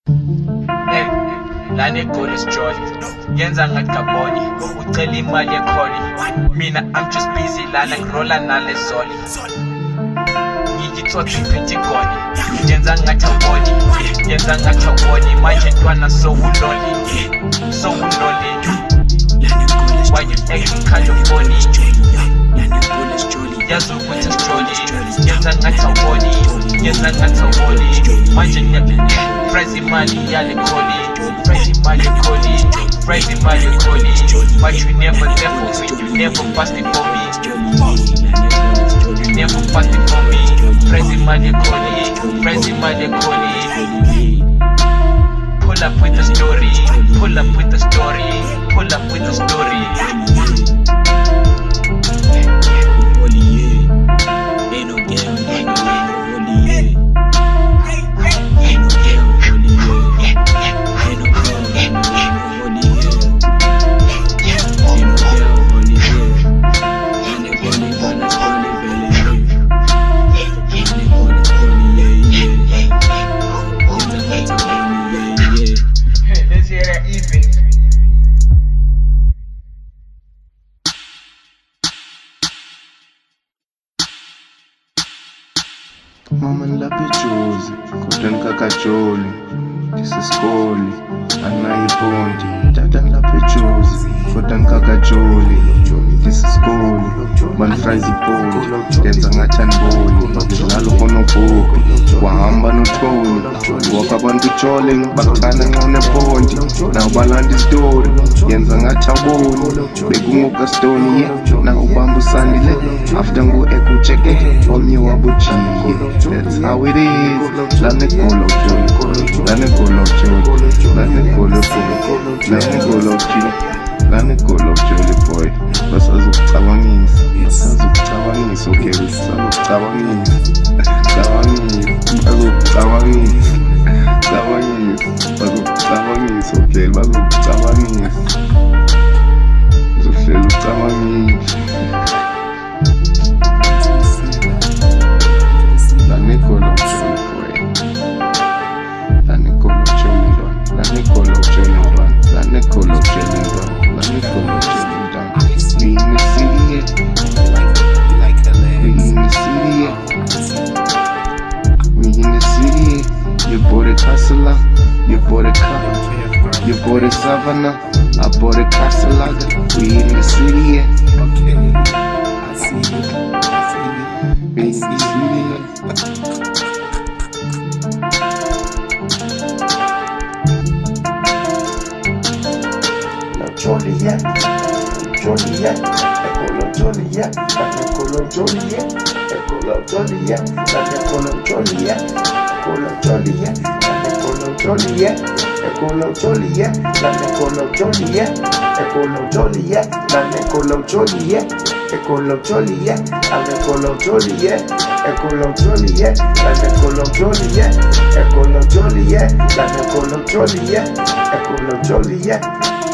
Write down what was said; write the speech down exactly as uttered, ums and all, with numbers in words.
Hey, lana eGoli sijoli yenza ngathi kaboni ucela imali ekholi. Mina I'm just busy lana ngirola nale zoli ngiyithothi iphethe igoli yenza ngathi aboni yenza ngathi aboni manje ntwana so uloli so uloli why you acting kind of funny yazi ukuthi sijoli yenza ngathi aboni yenza ngathi aboni manje Friends imali yale kholi Friends imali kholi Friends imali kholi but you never there for me you never fasted for me you never fasted for me Friends imali kholi Friends imali kholi pull up with the story pull up with the story pull up with the story Mama lapha eJozi kodwa ngikakajoli ndisisikoli anayipondi tata lapha eJozi kodwa ngikakajoli ndisisikoli man fries ipondi ndenza ngathi aniboni ngidlala konobhoki wahamba nothoni wakho abantu jole bakuthanda nxone pondi na ubalanda istory yenza ngathi aboni bekunguka stone ye na ubamba usanile after ngo ekucheke omnye wabujiye. That's how it is. Let me go low, Joey. Let me go low, Joey. Let me go low, boy. Let me go low, Joey. Let me go low, Joey, boy. Basazukucabangisa, basazukucabangisa, okay, basazukucabangisa, cabangisa, basazukucabangisa, cabangisa, basazukucabangisa, okay, basazukucabangisa, uzohlela ucabangisa. You bought a car, you bought a Savannah, I bought a Casalaga. We in the city, yeah. Okay, I see you, I see you. We in the city, yeah. Now Joliet, Joliet, Ecolo Joliet, Ecolo Joliet, Ecolo Joliet, Ecolo Joliet, Ecolo Joliet. Joliet, Ecolo Joliet, la Ecolo Joliet, Ecolo Joliet, la Ecolo Joliet, Ecolo Joliet, la Ecolo Joliet, Ecolo Joliet, la Ecolo Joliet, Ecolo Joliet, la Ecolo Joliet, Ecolo Joliet.